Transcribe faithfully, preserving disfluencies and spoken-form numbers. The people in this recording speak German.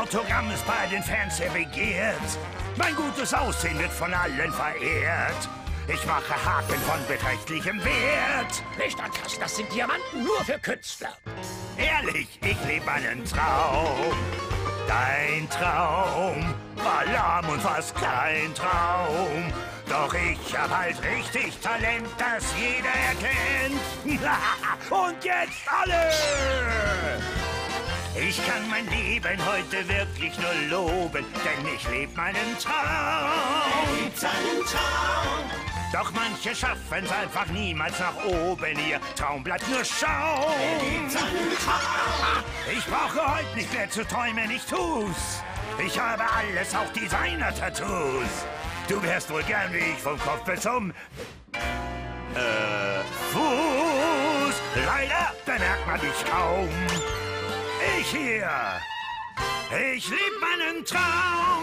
Autogramm ist bei den Fans sehr begehrt. Mein gutes Aussehen wird von allen verehrt. Ich mache Haken von beträchtlichem Wert. Nicht anfassen, das sind Diamanten nur für Künstler. Ehrlich, ich lebe einen Traum. Dein Traum war lahm und fast kein Traum. Doch ich hab halt richtig Talent, das jeder erkennt. Und jetzt alle! Ich kann mein Leben heute wirklich nur loben, denn ich lebe meinen Traum. Er lebt seinen Traum. Doch manche schaffen's einfach niemals nach oben. Ihr Traum bleibt nur Schaum. Er lebt seinen Traum. Ich brauche heute nicht mehr zu träumen, ich tu's. Ich habe alles, auch Designer-Tattoos. Du wärst wohl gern wie ich vom Kopf bis zum äh, Fuß. Leider bemerkt man dich kaum. Ich hier, ich lieb meinen Traum.